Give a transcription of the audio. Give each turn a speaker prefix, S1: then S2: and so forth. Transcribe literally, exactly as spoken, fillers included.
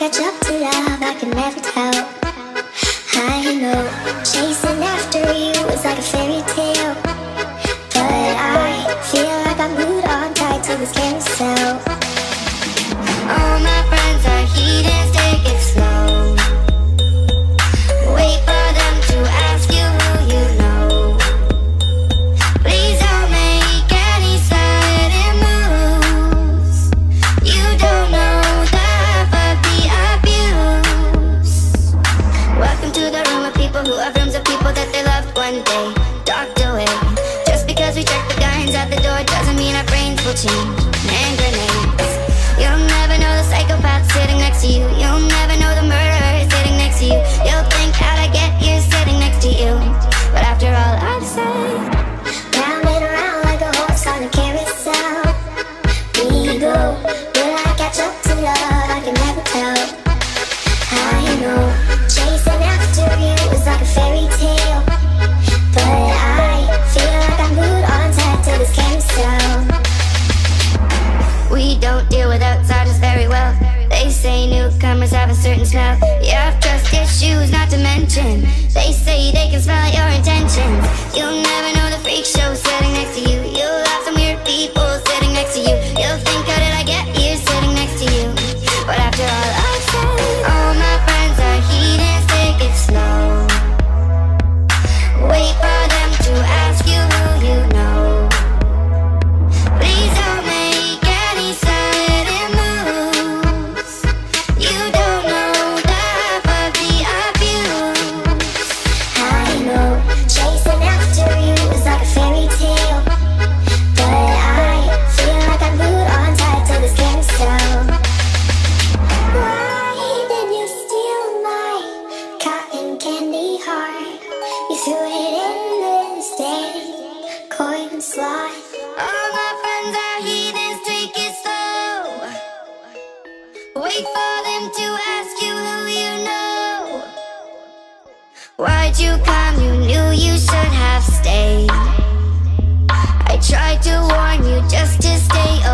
S1: catch up to love, I can never tell. I know chasing after you is like a fairy tale, but I feel like I'm glued on tight to this carousel. All my friends are heathens, take it slow. Wait for them to ask you who you know. Please don't make any sudden moves. You don't know the half of the abuse. Welcome to the room of people who have rooms of people that they loved one day docked away. Just because we check the guns at the door doesn't mean our brains will change. Hand grenades. You'll never know the psychopath sitting next to you. You'll never know the murderer sitting next to you. You'll think how'd I get here sitting next to you. But after all I've said, round and around like a horse on a carousel we go. Will I catch up to love? I can never tell. I know chasing after you is like a fairy tale, but I feel like I'm glued on tight to this carousel. We don't deal with outsiders very well. They say newcomers have a certain smell. You have trust issues, not to mention they say they can smell your intentions. You'll never know the freak show sitting next to you. You'll have some weird people sitting next to you. You'll think, how did I get here sitting next to you? But after all I've said, all my friends are heathens, take it slow. Wait for them to ask you who you know. Please don't make any sudden moves. You don't know the half of the abuse. I know chasing after you is like a fairy tale, but I feel like I'm glued on tight to this carousel. Why did you steal my cotton candy heart? You threw it in this day, coin slot. All my friends are heathens, take it slow. Wait for them to ask you who you know. Why'd you come? You knew you should have stayed. I tried to warn you just to stay